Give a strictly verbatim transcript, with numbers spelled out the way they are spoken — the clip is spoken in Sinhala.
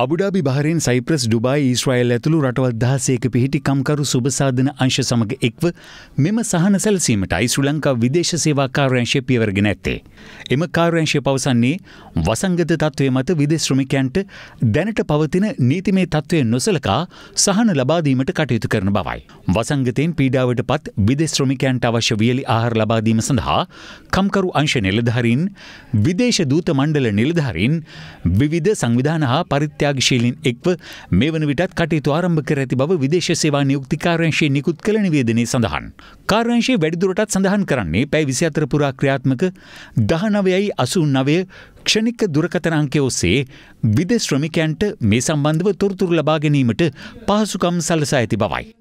Abu Dhabi Bahrain Cyprus Dubai Israel ඇතුළු රටවල් දහසයක පිහිටි කම්කරු සුබසාධන අංශ සමග එක්ව මෙම සහන සැලසීමටයි ශ්‍රී ලංකා විදේශ සේවා කාර්යාංශය පියවරගෙන ඇත්තේ. එම කාර්යාංශය පවසන්නේ වසංගත තත්ත්වය මත විදේශ ශ්‍රමිකයන්ට දැනට පවතින නීතිමය තත්ත්වය නොසලකා සහන ලබා දීමට කටයුතු කරන බවයි. වසංගතයෙන් පීඩාවට පත් විදේශ ශ්‍රමිකයන්ට අවශ්‍ය වියලි ආහාර ලබා දීම සඳහා කම්කරු අංශ නිලධාරීන්, විදේශ දූත මණ්ඩල නිලධාරීන්, විවිධ සංවිධාන හා පරිත්‍යාග ශීලීන් එක්ව මේ වන විටත් කටයුතු ආරම්භ කර ඇති බව විදේශ සේවා නියුක්ති කාර්යාංශයේ නිකුත් කළ නිවේදනයේ සඳහන්. කාර්යාංශයේ වැඩිදුරටත් සඳහන් කරන්නේ පැය විසිහතර පුරා ක්‍රියාත්මක දහනවයයි අසූනවය ක්ෂණික දුරකථන අංකය ඔස්සේ විදේශ ශ්‍රමිකයන්ට මේ සම්බන්ධව තොරතුරු ලබා ගැනීමට පහසුකම් සලසා ඇති බවයි.